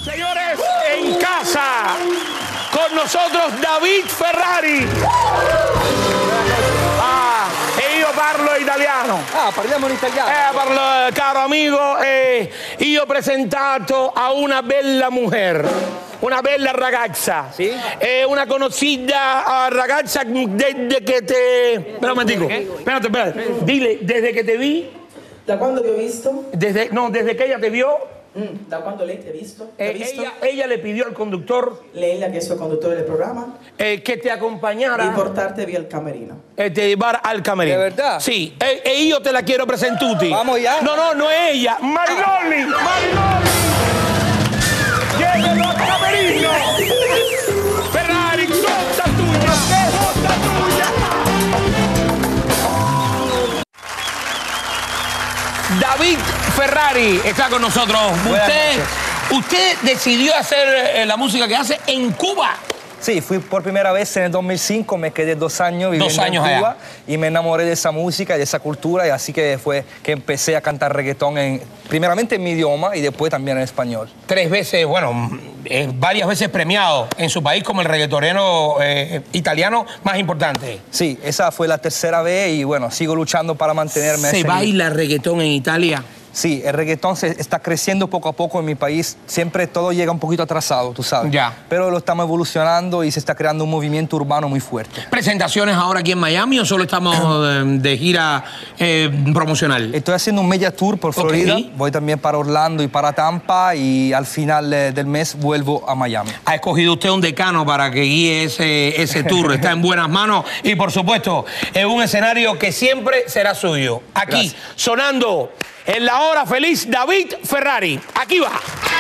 Señores, en casa, con nosotros David Ferrari. E io parlo italiano. Parliamo in italiano. Parlo, caro amigo, io ho presentato a una bella mujer. Una bella ragazza. ¿Sí? Una conocida ragazza desde que te... Espera un momentico. Espérate. Dile, desde que te vi... ¿Da quando ti ho visto? Desde que ella te vio... Da quando lei ti ha visto? ¿Te ha visto? Ella le pidió al conductor... Lei le ha chiesto al conduttore del programma che ti accompagnara... di portarti via al camerino. Te llevar al camerino. ¿De verdad? Sí, e io te la quiero presentare. Vamos ya. No es ella. Marinoli. Llévelo al camerino. Ferrari, tutta tuya. David Ferrari está con nosotros. Usted decidió hacer la música que hace en Cuba. Sí, fui por primera vez en el 2005, me quedé 2 años viviendo en Cuba allá. Y me enamoré de esa música y de esa cultura y así que fue que empecé a cantar reggaetón primeramente en mi idioma y después también en español. 3 veces, bueno, varias veces premiado en su país como el reggaetonero italiano más importante. Sí, esa fue la 3ª vez y bueno, sigo luchando para mantenerme. ¿Se baila reggaetón en Italia? Sí, el reggaetón está creciendo poco a poco en mi país. Siempre todo llega un poquito atrasado, tú sabes. Ya. Pero lo estamos evolucionando y se está creando un movimiento urbano muy fuerte. ¿Presentaciones ahora aquí en Miami o solo estamos de gira promocional? Estoy haciendo un media tour por Florida. Okay. Voy también para Orlando y para Tampa y al final del mes vuelvo a Miami. Ha escogido usted un decano para que guíe ese tour. Está en buenas manos y, por supuesto, es un escenario que siempre será suyo. Aquí, Gracias. sonando en la hora feliz, David Ferrari. Aquí va.